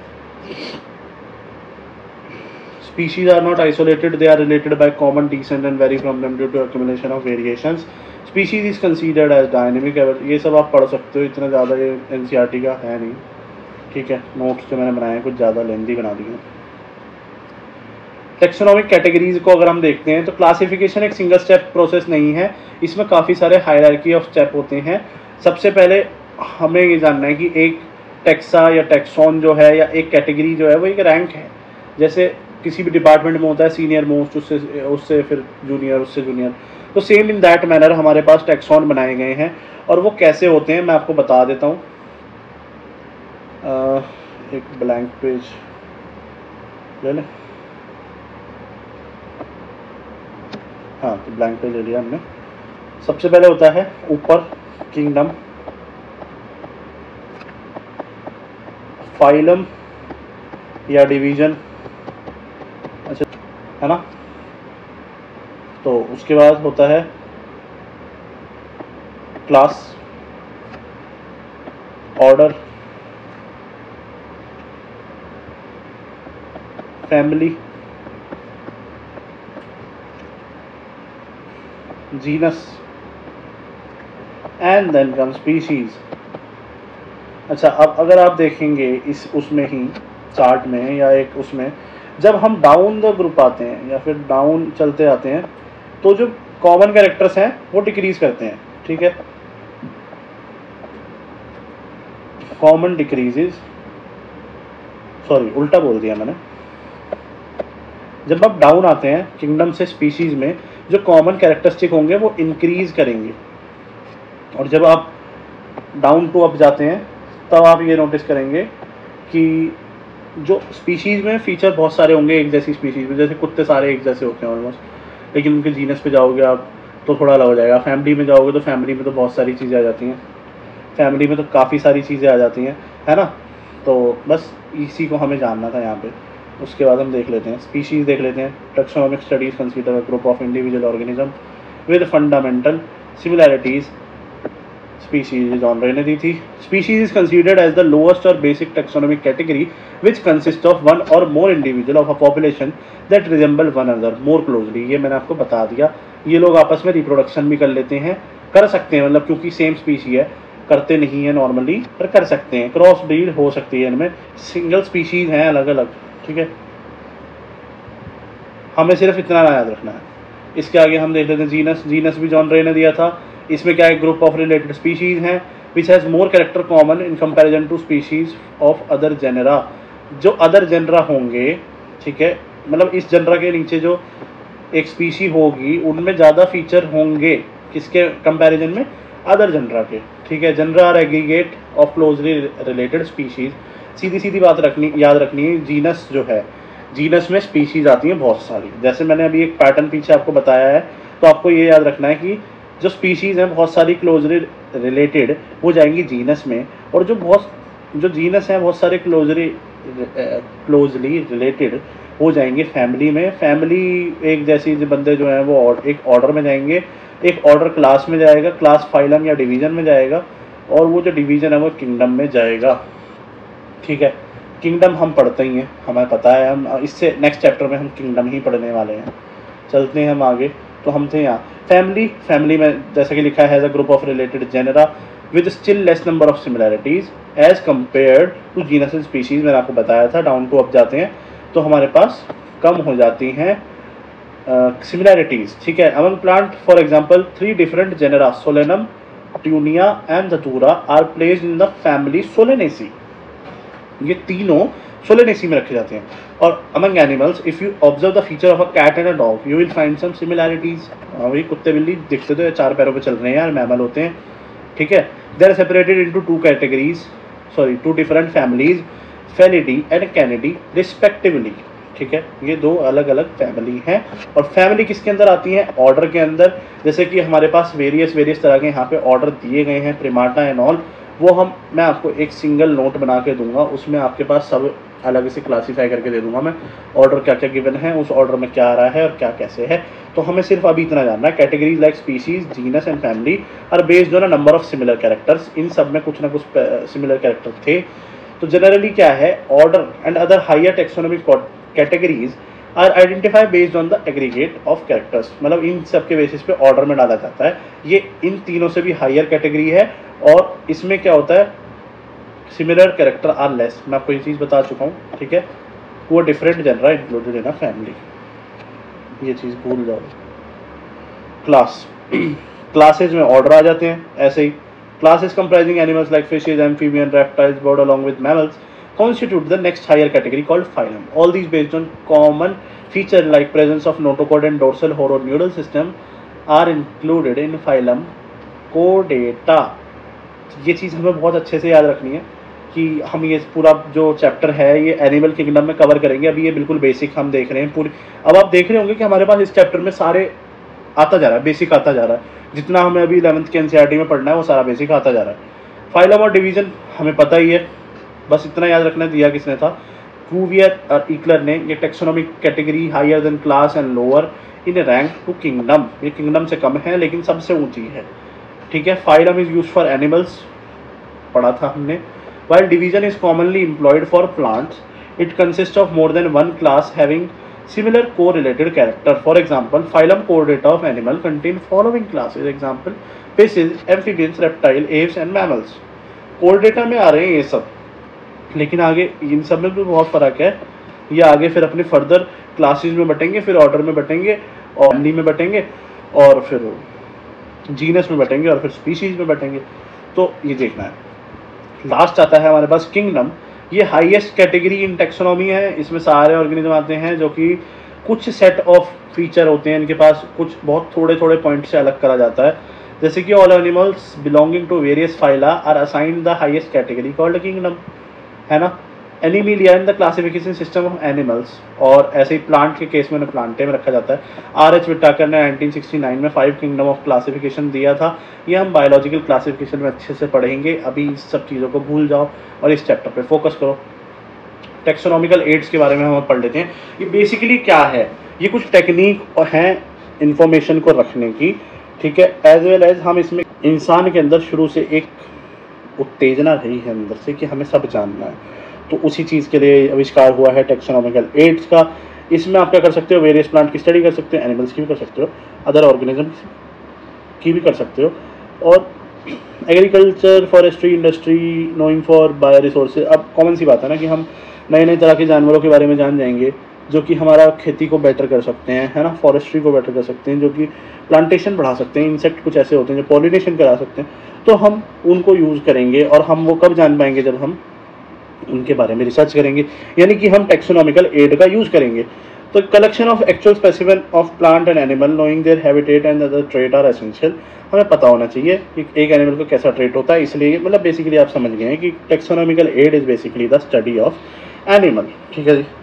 S1: Species are not isolated, they are related by common descent and vary from them due to accumulation of variations. Species is considered as dynamic। ये सब आप पढ़ सकते हो, इतना ज़्यादा ये एनसीईआरटी का है नहीं, ठीक है। नोट्स जो मैंने बनाए हैं कुछ ज़्यादा लेंथी बना दिए। टेक्सोनॉमिक कैटेगरीज को अगर हम देखते हैं तो क्लासिफिकेशन एक सिंगल स्टेप प्रोसेस नहीं है, इसमें काफ़ी सारे हायरार्की ऑफ स्टेप होते हैं। सबसे पहले हमें ये जानना है कि एक टेक्सा या टेक्सॉन जो है या एक कैटेगरी जो है वो एक रैंक है। जैसे किसी भी डिपार्टमेंट में होता है सीनियर मोस्ट, उससे उससे फिर जूनियर, उससे जूनियर, तो सेम इन दैट मैनर हमारे पास टैक्सॉन बनाए गए हैं। और वो कैसे होते हैं मैं आपको बता देता हूँ। एक ब्लैंक पेज ले लें, हाँ तो ब्लैंक पेज ले लिया हमने। सबसे पहले होता है ऊपर किंगडम, फाइलम या डिवीजन, अच्छा है ना। तो उसके बाद होता है class, order, family, genus and then come species. अच्छा, अब अगर आप देखेंगे इस उसमें ही चार्ट में या एक उसमें, जब हम डाउन द ग्रुप आते हैं या फिर डाउन चलते आते हैं तो जो कॉमन कैरेक्टर्स हैं वो डिक्रीज करते हैं, ठीक है। कॉमन डिक्रीजेज, सॉरी उल्टा बोल दिया मैंने। जब आप डाउन आते हैं किंगडम से स्पीशीज में, जो कॉमन कैरेक्टरिस्टिक होंगे वो इंक्रीज करेंगे। और जब आप डाउन टू अप जाते हैं तब आप ये नोटिस करेंगे कि जो स्पीशीज़ में फीचर बहुत सारे होंगे एक जैसी स्पीशीज़ में, जैसे कुत्ते सारे एक जैसे होते हैं ऑलमोस्ट, लेकिन उनके जीनस पे जाओगे आप तो थोड़ा अलग हो जाएगा। फैमिली में जाओगे तो फैमिली में तो बहुत सारी चीज़ें आ जाती हैं, फैमिली में तो काफ़ी सारी चीज़ें आ जाती हैं, है ना। तो बस इसी को हमें जानना था यहाँ पे। उसके बाद हम देख लेते हैं स्पीशीज़, देख लेते हैं। Taxonomic studies consider a group of individual organism with fundamental similarities. Species जॉनर ने दी थी। Species is considered as the lowest और basic taxonomic category which consist of one और more individual of a population that resemble one another more closely. ये मैंने आपको बता दिया। ये लोग आपस में रिप्रोडक्शन भी कर लेते हैं, कर सकते हैं, मतलब क्योंकि सेम स्पीशी है, करते नहीं है नॉर्मली पर कर सकते हैं। क्रॉस ब्रीड हो सकती है इनमें, सिंगल स्पीशीज हैं अलग अलग, ठीक है। हमें सिर्फ इतना याद रखना है। इसके आगे हम देख लेते हैं जीनस। जीनस भी जॉन रे ने दिया था। इसमें क्या है, ग्रुप ऑफ रिलेटेड स्पीशीज हैं which has more character common in comparison to species of other genera. जो अदर जेनरा होंगे, ठीक है, मतलब इस जेनरा के नीचे जो एक स्पीशी होगी उनमें ज़्यादा फीचर होंगे किसके कंपैरिजन में, अदर जेनरा के, ठीक है। Genera are aggregate of closely related species. सीधी सीधी बात रखनी याद रखनी है, जीनस जो है जीनस में स्पीशीज़ आती हैं बहुत सारी, जैसे मैंने अभी एक पैटर्न पीछे आपको बताया है, तो आपको ये याद रखना है कि जो स्पीशीज़ हैं बहुत सारी क्लोजली रिलेटेड वो जाएंगी जीनस में, और जो बहुत जो जीनस हैं बहुत सारे क्लोजली क्लोजली रिलेटेड हो जाएंगे फैमिली में। फैमिली एक जैसी जो बंदे जो हैं वो एक ऑर्डर में जाएंगे, एक ऑर्डर क्लास में जाएगा, क्लास फाइलम या डिवीज़न में जाएगा, और वो जो डिवीज़न है वो किंगडम में जाएगा। ठीक है, किंगडम हम पढ़ते ही हैं, हमें पता है, हम इससे नेक्स्ट चैप्टर में हम किंगडम ही पढ़ने वाले हैं। चलते हैं हम आगे। तो हम थे यहाँ फैमिली। फैमिली में जैसा कि लिखा है, as a group of related genera with still less number of similarities as compared to genus and species. मैंने आपको बताया था डाउन टू अप जाते हैं तो हमारे पास कम हो जाती हैं सिमिलैरिटीज़। uh, ठीक है, among plant for example three different genera Solanum, petunia and Datura are placed in the family Solanaceae. ये तीनों सोलेनेसी में रखे जाते हैं। और among animals if you observe the feature of a cat and a dog you will find some similarities. वही कुत्ते बिल्ली दिखते तो चार पैरों पे चल रहे हैं यार, मैमल होते हैं। ठीक है, they are separated into two categories, sorry two different families, Felidae and Canidae respectively. ठीक है, ये दो अलग अलग फैमिली हैं। और फैमिली किसके अंदर आती हैं? ऑर्डर के अंदर। जैसे कि हमारे पास वेरियस वेरियस तरह के यहाँ पे ऑर्डर दिए गए हैं, प्रिमाटा एंड ऑल, वो हम मैं आपको एक सिंगल नोट बना के दूंगा, उसमें आपके पास सब अलग से क्लासीफाई करके दे दूंगा मैं, ऑर्डर क्या क्या गिवन है, उस ऑर्डर में क्या आ रहा है और क्या कैसे है। तो हमें सिर्फ अभी इतना जानना है, categories like species, genus and family are based on a number of similar characters. इन सब में कुछ ना कुछ सिमिलर कैरेक्टर थे। तो जनरली क्या है, order and other higher taxonomic categories are identify based on the aggregate of characters. मतलब इन सब के बेसिस पे ऑर्डर में डाला जाता है। ये इन तीनों से भी हायर कैटेगरी है, और इसमें क्या होता है, सिमिलर कैरेक्टर आर लेस। मैं आपको ये चीज़ बता चुका हूँ। ठीक है, वो different genera included in a family, ये चीज़ भूल जाओ। क्लास क्लासेज में ऑर्डर आ जाते हैं ऐसे ही। Classes comprising animals like fishes, amphibian, reptiles, bird along with mammals constitute the next higher category called phylum. All these based on common feature like presence of notochord and dorsal horonoidal system are included in phylum Chordata. ये चीज़ हमें बहुत अच्छे से याद रखनी है कि हम ये पूरा जो चैप्टर है ये एनिमल किंगडम में कवर करेंगे। अभी ये बिल्कुल बेसिक हम देख रहे हैं पूरी। अब आप देख रहे होंगे कि हमारे पास इस चैप्टर में सारे आता जा रहा है, बेसिक आता जा रहा है। जितना हमें अभी इलेवंथ के एनसीईआरटी में पढ़ना है वो सारा बेसिक आता जा रहा है। फाइलम और डिवीजन हमें पता ही है, बस इतना याद रखना। दिया किसने था? क्रूवियर और इक्लर ने। ये taxonomic category higher than class and lower in rank to kingdom. ये किंगडम से कम है लेकिन सबसे ऊंची है। ठीक है, phylum is use for animals, पढ़ा था हमने। While division is commonly employed for plants, it consist of more than one class having similar correlated character. For example phylum Chordata of animal contain following classes. Example fishes, amphibians, reptile, Aves and mammals. Chordata में आ रहे हैं ये सब, लेकिन आगे इन सब में भी बहुत फ़र्क है। ये आगे फिर अपने फर्दर क्लासेस में बटेंगे, फिर ऑर्डर में बटेंगे, और फैमिली में बटेंगे, और फिर जीनस में बटेंगे, और फिर स्पीशीज़ में बटेंगे। तो ये देखना है। लास्ट आता है हमारे पास किंगडम। ये हाईएस्ट कैटेगरी इन टेक्सोनॉमी है। इसमें सारे ऑर्गेनिज्म आते हैं जो कि कुछ सेट ऑफ फीचर होते हैं इनके पास, कुछ बहुत थोड़े थोड़े पॉइंट से अलग करा जाता है। जैसे कि all animals belonging to various phyla are assigned the highest category called kingdom, है ना। Animalia in the classification system of animals. और ऐसे ही प्लांट के केस में उन्हें प्लांटे में रखा जाता है। आर एच विटाकर ने नाइनटीन सिक्सटी नाइन में फाइव किंगडम ऑफ क्लासिफिकेशन दिया था। ये हम बायोलॉजिकल क्लासिफिकेशन में अच्छे से पढ़ेंगे। अभी इस सब चीज़ों को भूल जाओ और इस चैप्टर पे फोकस करो। टेक्सोनॉमिकल एड्स के बारे में हम पढ़ लेते हैं। ये बेसिकली क्या है, ये कुछ टेक्निक हैं इंफॉर्मेशन को रखने की। ठीक है, एज वेल एज हम इसमें इंसान के अंदर शुरू से एक उत्तेजना रही है अंदर से कि हमें सब जानना है, तो उसी चीज़ के लिए आविष्कार हुआ है टेक्सोनॉमिकल एड्स का। इसमें आप क्या कर सकते हो, वेरियस प्लांट की स्टडी कर सकते हो, एनिमल्स की भी कर सकते हो, अदर ऑर्गेनिज्म की भी कर सकते हो, और agriculture, forestry, industry, knowing for bioresources. अब कॉमन सी बात है ना कि हम नए नए तरह के जानवरों के बारे में जान जाएंगे जो कि हमारा खेती को बेटर कर सकते हैं, है ना, फॉरेस्ट्री को बेटर कर सकते हैं, जो कि प्लांटेशन बढ़ा सकते हैं। इंसेक्ट कुछ ऐसे होते हैं जो पॉलिनेशन करा सकते हैं, तो हम उनको यूज़ करेंगे। और हम वो कब जान पाएंगे, जब हम उनके बारे में रिसर्च करेंगे, यानी कि हम टेक्सोनॉमिकल एड का यूज़ करेंगे। तो collection of actual specimen of plant and animal, knowing their habitat and other trait are essential. हमें पता होना चाहिए कि एक एनिमल को कैसा ट्रेट होता है, इसलिए मतलब बेसिकली आप समझ गए हैं कि taxonomical aid is basically the study of animal. ठीक है जी।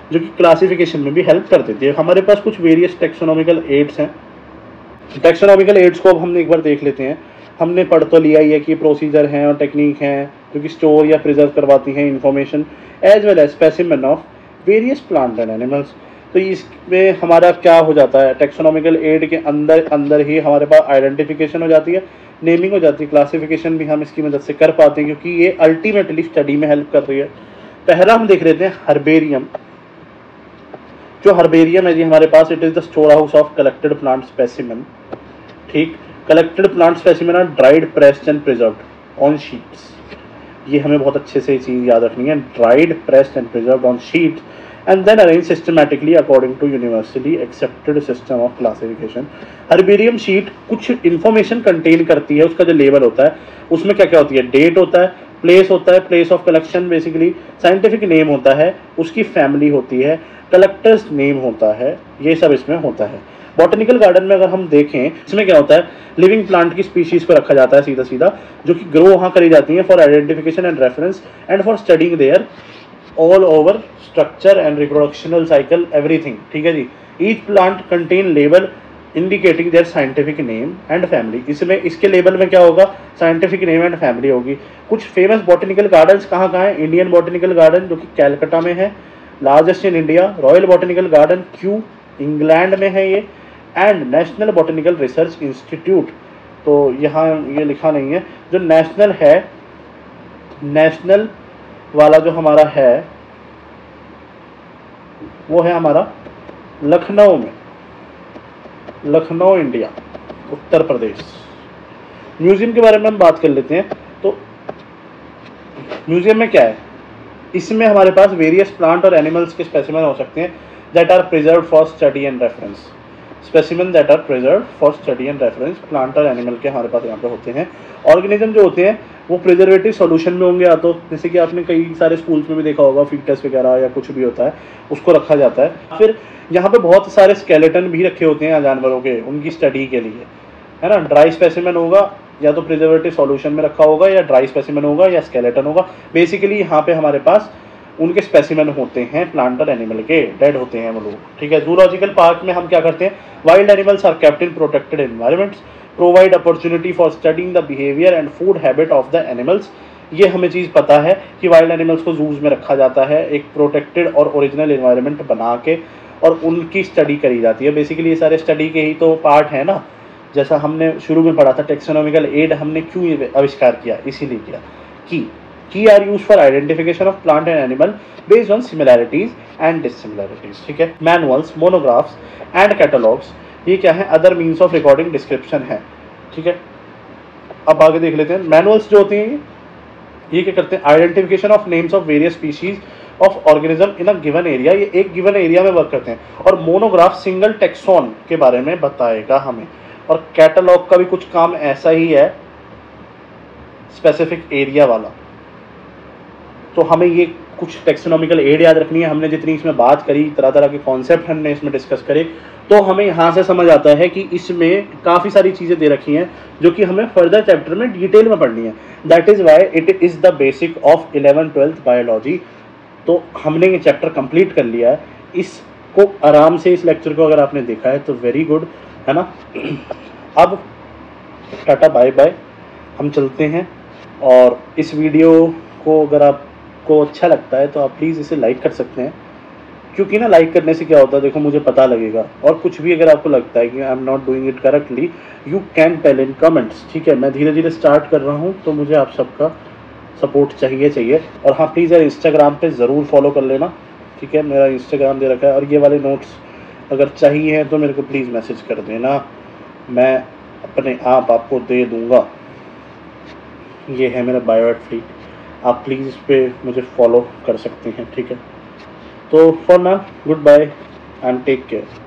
S1: जो कि क्लासिफिकेशन में भी हेल्प कर देती है। हमारे पास कुछ वेरियस टेक्सोनॉमिकल एड्स हैं। टेक्सोनॉमिकल एड्स को अब हम एक बार देख लेते हैं। हमने पढ़ तो लिया ही है कि प्रोसीजर हैं और टेक्निक हैं जो कि स्टोर या प्रिजर्व करवाती हैं information as well as specimen of various plant and animals. तो इसमें हमारा क्या हो जाता है, टेक्सोनॉमिकल एड के अंदर अंदर ही हमारे पास आइडेंटिफिकेशन हो जाती है, नेमिंग हो जाती है, क्लासिफिकेशन भी हम इसकी मदद से कर पाते हैं क्योंकि ये अल्टीमेटली स्टडी में हेल्प कर रही है। पहला हम देख लेते हैं हर्बेरियम। जो हर्बेरियम है जी हमारे पास, it is the store house of collected plant specimen. ठीक, collected plant specimen are dried, pressed and preserved on sheets. ये हमें बहुत अच्छे से चीज़ याद रखनी है, dried, pressed and preserved on sheets and then arranged systematically according to universally accepted system of classification। Herbarium sheet कुछ इन्फॉर्मेशन कंटेन करती है, उसका जो लेबल होता है उसमें क्या क्या होती है, डेट होता है, प्लेस होता है, place of collection basically, scientific name होता है, उसकी फैमिली होती है, कलेक्टर्स नेम होता है, ये सब इसमें होता है। बॉटनिकल गार्डन में अगर हम देखें इसमें क्या होता है, लिविंग प्लांट की स्पीशीज को रखा जाता है सीधा सीधा, जो कि ग्रो वहाँ करी जाती है for identification and reference and for studying their all over structure and reproductional cycle everything. ठीक है जी। Each plant contain label indicating their scientific name and family. इसमें इसके लेबल में क्या होगा, साइंटिफिक नेम एंड फैमिली होगी। कुछ फेमस बॉटनिकल गार्डन्स कहाँ कहाँ हैं, इंडियन बॉटनिकल गार्डन जो कि कैलकाटा में है, largest in India, royal botanical garden Kew England में है ये, and national botanical research institute. तो यहाँ ये लिखा नहीं है, जो नेशनल है, नेशनल वाला जो हमारा है वो है हमारा लखनऊ में, लखनऊ इंडिया, उत्तर प्रदेश। म्यूजियम के बारे में हम बात कर लेते हैं। तो म्यूजियम में क्या है, इसमें हमारे पास वेरियस प्लांट और एनिमल्स के स्पेसिमेन हो सकते हैं that are preserved for study and reference. Specimen that are preserved for study and reference, plant और एनिमल के हमारे पास यहाँ पे होते हैं। ऑर्गेनिज्म जो होते हैं वो प्रिजर्वेटिव सॉल्यूशन में होंगे, या तो जैसे कि आपने कई सारे स्कूल्स में भी देखा होगा, फीटस वगैरह या कुछ भी होता है उसको रखा जाता है। फिर यहाँ पे बहुत सारे स्केलेटन भी रखे होते हैं जानवरों के, उनकी स्टडी के लिए, है ना। ड्राई स्पेसिमेन होगा, या तो प्रिजर्वेटिव सॉल्यूशन में रखा होगा, या ड्राई स्पेसिमेन होगा, या स्केलेटन होगा। बेसिकली यहाँ पे हमारे पास उनके स्पेसिमेन होते हैं प्लांट और एनिमल के, डेड होते हैं वो लोग। ठीक है। जूलॉजिकल पार्क में हम क्या करते हैं, wild animals are kept in protected environments, provide opportunity for studying the behaviour and food habit of the animals. ये हमें चीज़ पता है कि वाइल्ड एनिमल्स को जूज में रखा जाता है एक प्रोटेक्टेड और ओरिजिनल एनवायरनमेंट बना के, और उनकी स्टडी करी जाती है। बेसिकली ये सारे स्टडी के ही तो पार्ट है ना। जैसा हमने शुरू में पढ़ा था, टेक्सोनॉमिकल एड हमने क्यों आविष्कार किया, इसीलिए किया कि key are use for identification of plant and animal based on similarities and dissimilarities. ठीक है। मैनुअल्स, मोनोग्राफ्स एंड कैटलॉग्स, ये क्या है, other means of recording description है। ठीक है। अब आगे देख लेते हैं। मैनुअल्स जो होती हैं ये क्या करते हैं, identification of names of various species of organism in a given area, ये एक गिवन एरिया में वर्क करते हैं। और मोनोग्राफ सिंगल टेक्सोन के बारे में बताएगा हमें, और कैटलॉग का भी कुछ काम ऐसा ही है, स्पेसिफिक एरिया वाला। तो हमें ये कुछ टेक्सोनॉमिकल एड याद रखनी है। हमने जितनी इसमें बात करी, तरह तरह के कॉन्सेप्ट हमने इसमें डिस्कस करे, तो हमें यहाँ से समझ आता है कि इसमें काफ़ी सारी चीज़ें दे रखी हैं जो कि हमें फर्दर चैप्टर में डिटेल में पढ़नी है। That is why it is the basic of eleven twelfth biology. तो हमने ये चैप्टर कंप्लीट कर लिया है। इसको आराम से, इस लेक्चर को अगर आपने देखा है तो वेरी गुड, है ना। अब टाटा बाय बाय, हम चलते हैं। और इस वीडियो को अगर आपको अच्छा लगता है तो आप प्लीज़ इसे लाइक कर सकते हैं, क्योंकि ना लाइक करने से क्या होता है, देखो मुझे पता लगेगा। और कुछ भी अगर आपको लगता है कि I am not doing it correctly, you can tell in comments. ठीक है। मैं धीरे धीरे स्टार्ट कर रहा हूँ, तो मुझे आप सबका सपोर्ट चाहिए चाहिए और हाँ प्लीज़ यार इंस्टाग्राम पे ज़रूर फॉलो कर लेना। ठीक है। मेरा इंस्टाग्राम दे रखा है, और ये वाले नोट्स अगर चाहिए हैं तो मेरे को प्लीज़ मैसेज कर देना, मैं अपने आप आपको दे दूँगा। ये है मेरा बायोएट फ्लीट, आप प्लीज़ इस पर मुझे फॉलो कर सकते हैं। ठीक है। तो for now goodbye and take care.